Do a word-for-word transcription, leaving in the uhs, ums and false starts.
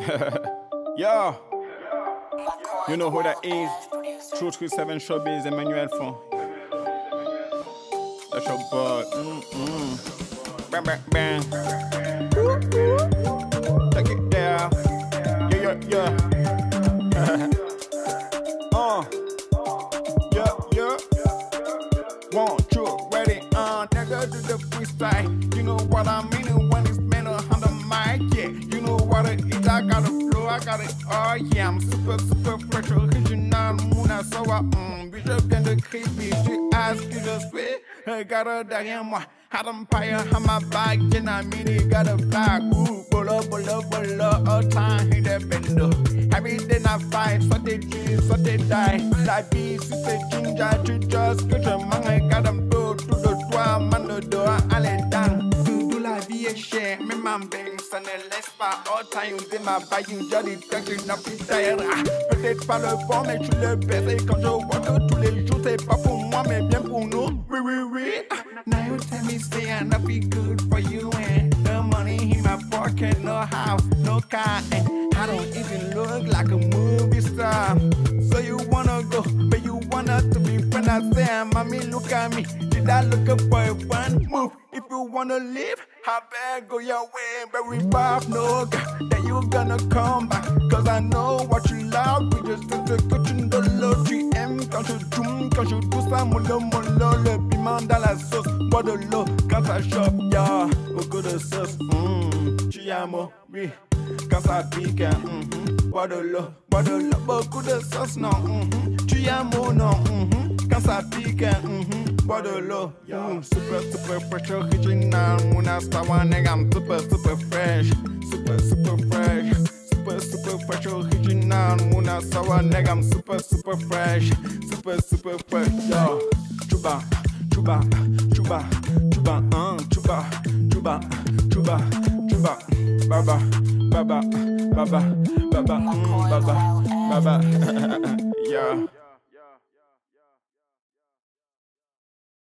Yo, you know who that is? True three seven Showbiz, Emmanuel Fon. That's your boy. Mm-mm. Bang, bang, bang. Take it down. Yeah, yeah, yeah. uh. Yeah, yeah. One, two, ready, uh. Nigga do the freestyle. You know what I mean when it's meant on the mic, yeah. You know what it is, I got a flow, I got it, oh yeah. I'm super, super fresh, original, mouna, so I, mm. Puis je viens de creepy, tu as ce que je fais. Regarde derrière moi, had empire, had my back, and I mean it got a flag. Ooh, bolo, bolo, bolo, all time, hit that bendo. Every day I fight, soit t'es G, soit t'es die. La vie, si c'est ginger, tu just que je mange, got them tout, tout de toi, man de doigt, allez, dan. Tout la vie est chère, mais ma bang, ça ne laisse pas. All time, you did my bag, you just the tank, you n'as plus d'air. Peut-être pas le bon, mais tu le baises. Et quand je vois que tous les jours, c'est pas pour moi, mais bien pour nous. Oui, oui, oui. Now you tell me, say I not be good for you, and the money in my pocket, no house, no car, and I don't even look like a movie star. So you wanna go, but you want us to be friends. I say, mommy, look at me. Did I look up for one move? If you wanna live, I better go your way. But we both know that you gonna come back. Cause I know what you love. We just took the cushion de l'eau. Tu aimes quand je zoom, quand je pousse ça, mollo, mollo. Le piment dans la sauce, bois de l'eau. Quand ça chope, y'a beaucoup de sauce. Mmh, tu amo, oui. Quand ça pique, mmh, bois de l'eau, bois de l'eau. Beaucoup de sauce, non. Mmh, tu amo, non. Mmh, quand ça pique, mmh, bois de l'eau. Mmh, super, super fresh, original. Mouna Stawa, nigga, I'm super, super fresh. Super, super fresh. Super, super fresh, original. Mouna Stawa, nigga, I'm super, super fresh. Super, super fresh, yo. Chuba, chuba, chuba, chuba, uh, chuba, chuba, chuba, chuba. Baba, baba, baba, baba, mm, baba, baba. Yeah.